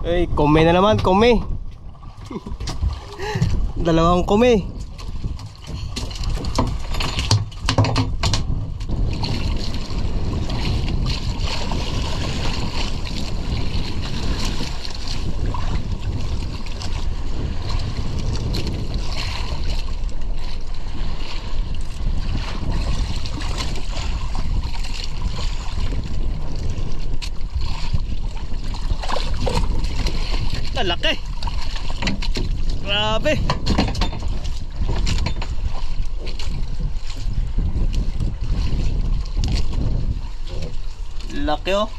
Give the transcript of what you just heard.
Ay, kume na naman, kume. Dalawang kume. Laki. Grabe. Laki oh.